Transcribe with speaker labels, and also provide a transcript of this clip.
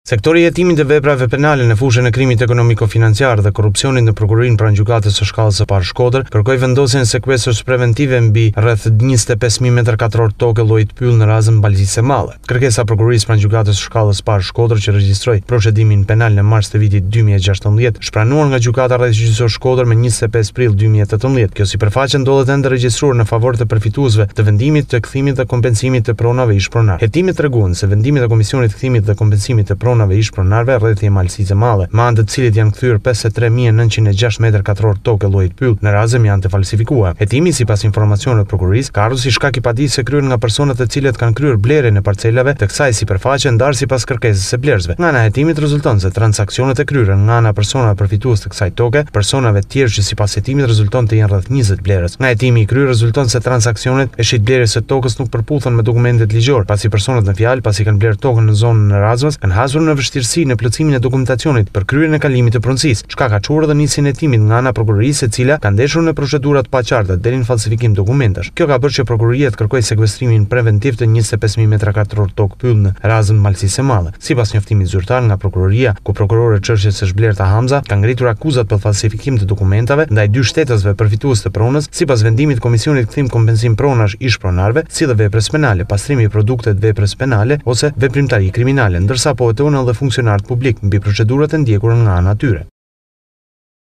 Speaker 1: Sektori i hetimit të veprave penale në fushën e krimit ekonomiko-financiar dhe korrupsionit në prokurorinë pranë gjykatës së shkallës së parë Shkodër, kërkoi vendosjen e sekuestrës preventive mbi rreth 25.000 metër katror tokë lloj të pyll në razën Balësisë së Madhe. Kërkesa e prokurorisë pranë gjykatës së shkallës së parë Shkodër që regjistroi procedimin penal në mars të vitit 2016, shpranuar nga gjykata rrethgjyqësore Shkodër me 25 prill 2018. Kjo sipërfaqe ndodhet ende regjistruar në favor të përfituesve të vendimit të kthimit dhe kompensimit të pronave ish pronar. Hetimet treguan se vendimit e Komisionit të Kthimit dhe Kompensimit të pronave ish pronarve rreth Balësisë së Madhe, me anë të cilit janë kthyer 53.906 metër katror tokë lloj të pyll në razëm janë të falsifikuar. Hetimi sipas informacioneve të prokurorisë ka ardhur si shkak i paditëse kryer nga personat të cilët kanë kryer blerjen e parcelave të kësaj sipërfaqe ndarë sipas kërkesës së blerësve. Nga ana e hetimit rezulton se transaksionet e kryera nga ana personave përfitues të kësaj toke, personave të tjerë që sipas hetimit rezulton të jenë rreth 20 blerës. Nga hetimi i kryer rezulton se transaksionet e shitblerjes së tokës nuk përputhen me dokumentet ligjor, pasi personat në fjalë pasi kanë blerë tokën në zonën e razmës, kanë hasur në vështirësi në plotësimin e dokumentacionit për kryerjen e kalimit të pronësisë. Shka ka çuar dhe nisjen e hetimit nga ana prokurorisë, e cila ka ndeshur në procedura të paqarta deri në falsifikim dokumentash. Kjo ka bërë që prokuroria të kërkojë sekuestrimin preventiv të 25.000 metra katror tokë pyll në razën Balësisë së Madhe. Sipas njoftimit zyrtar nga prokuroria, ku prokurore çështjes së Shblerta Hamza ka ngritur akuzat për falsifikim të dokumentave ndaj dy shtetësve përfitues të pronës, sipas vendimit të Komisionit Kthim Kompensim Pronash ish pronarve, si dhe veprës penale, pastrimi i produkteve të veprës penale ose veprimtari kriminale, ndërsa po hetohen edhe funksionarët publik mbi procedurat e ndjekur nga ana e tyre.